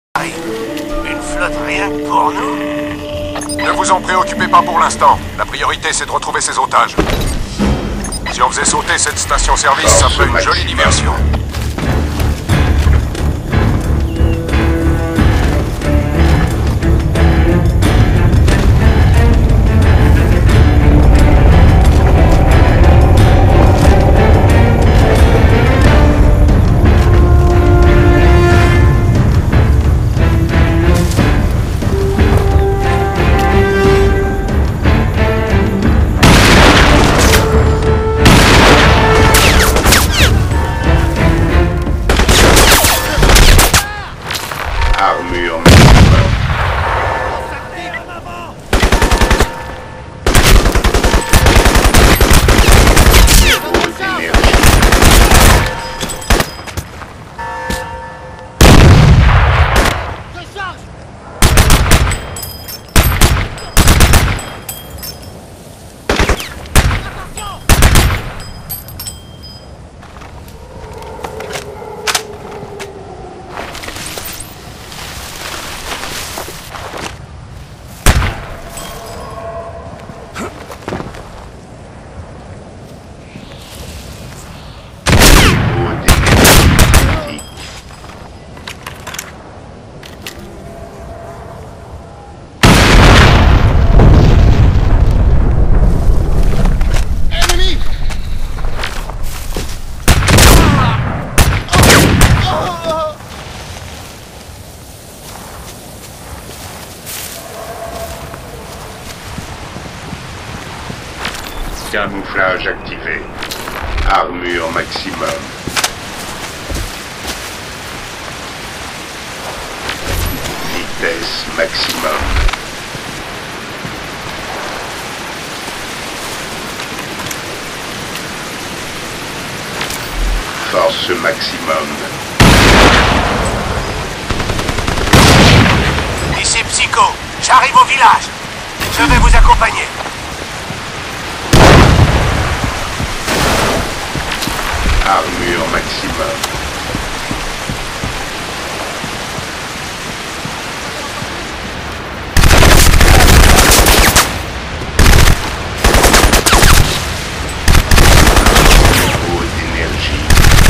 Une flotte rien que pour nous? Ne vous en préoccupez pas pour l'instant. La priorité, c'est de retrouver ces otages. Si on faisait sauter cette station-service, ça ferait une jolie diversion. Camouflage activé. Armure maximum. Vitesse maximum. Force maximum. Ici Psycho, j'arrive au village. Je vais vous accompagner. Armure maximum. Niveau d'énergie.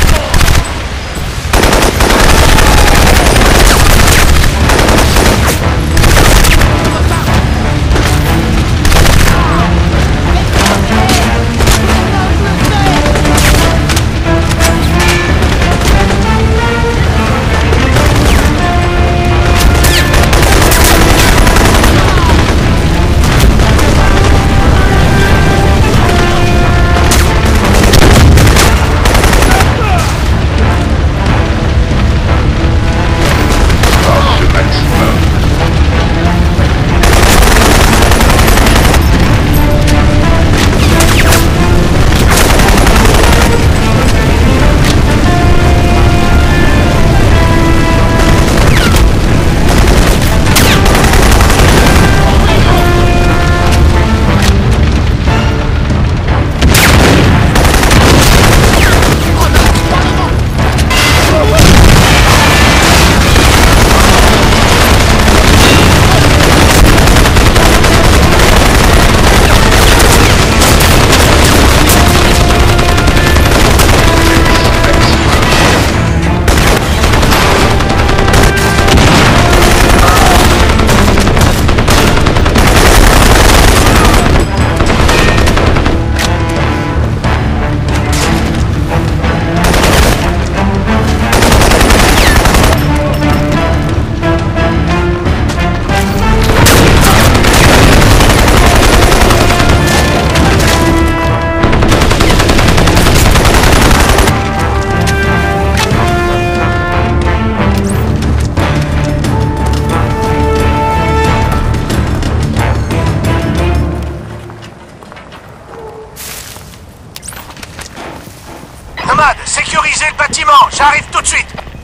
Sécurisez le bâtiment, j'arrive tout de suite.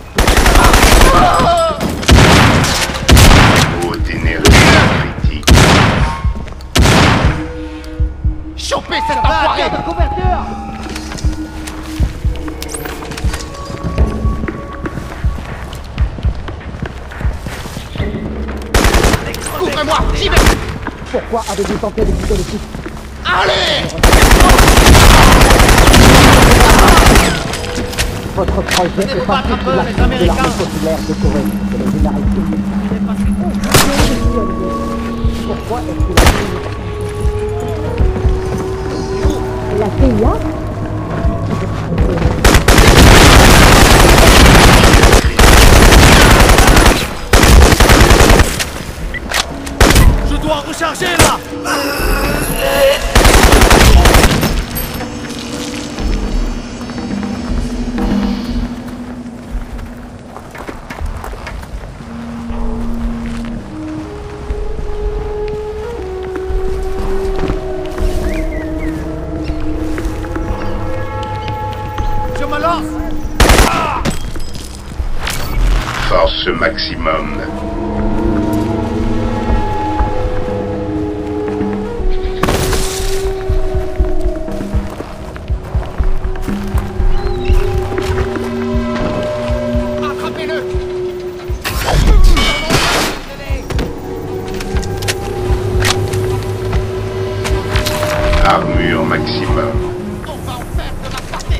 Haute énergie critique. Chopez cette enfoirée! J'y vais. Pourquoi avez-vous tenté de quitter le site? Allez! Votre projet Venez est vous battre un peu, parti les de Américains. l'armée populaire de Corée, de la généralité. Pourquoi est-ce que la CIA? Je dois recharger là! Je me lance! Force maximum. Attrapez-le! Armure maximum. On va en faire de la partie!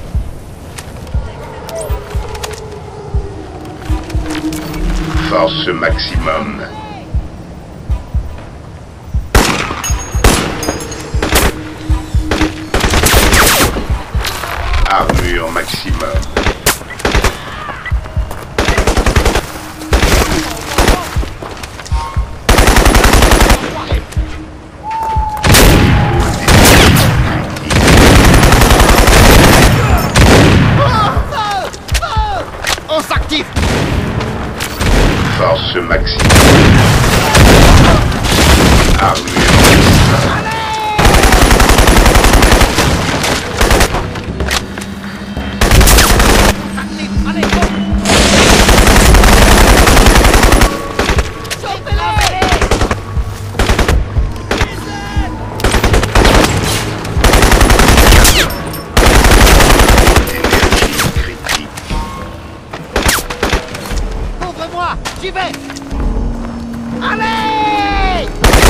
Force maximum. Armure maximum. On s'active! Force maximum. Armure maximum. Active! Allez, go! Chopez-les! Énergie critique. Ouvre-moi! J'y vais! Allez!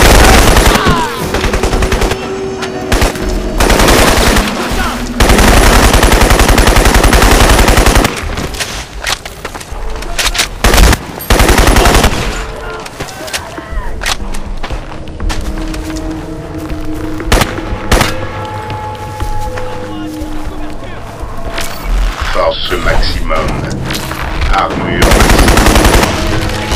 Force maximum. Armure maximum.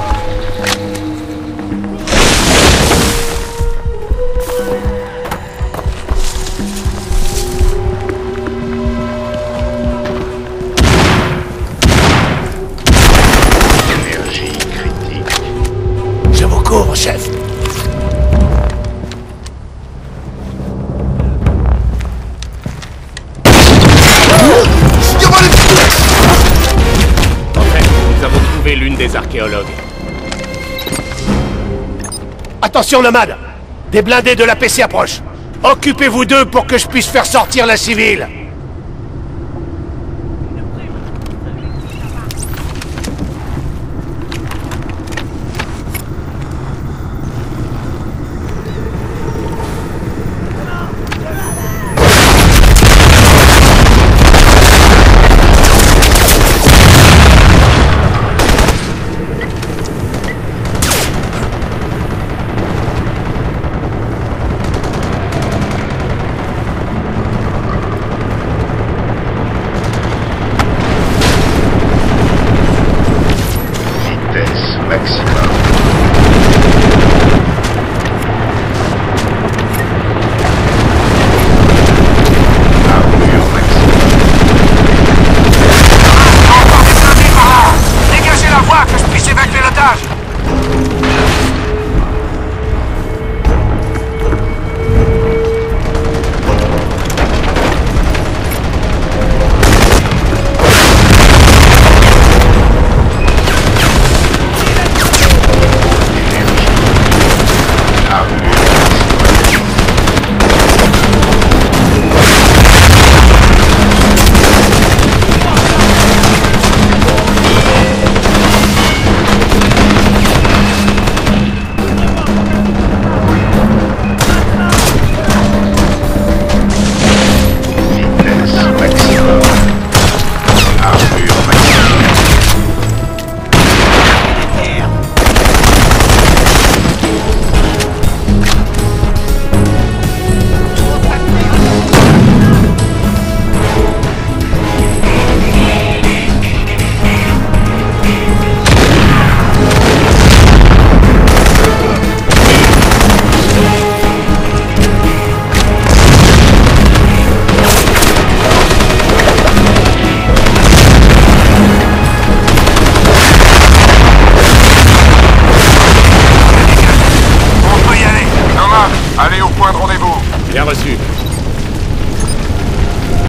Énergie critique. Je vous cours, chef. En fait, nous avons trouvé l'une des archéologues. Attention, nomade. Des blindés de la PC approchent. Occupez-vous d'eux pour que je puisse faire sortir la civile. Vitesse maximum.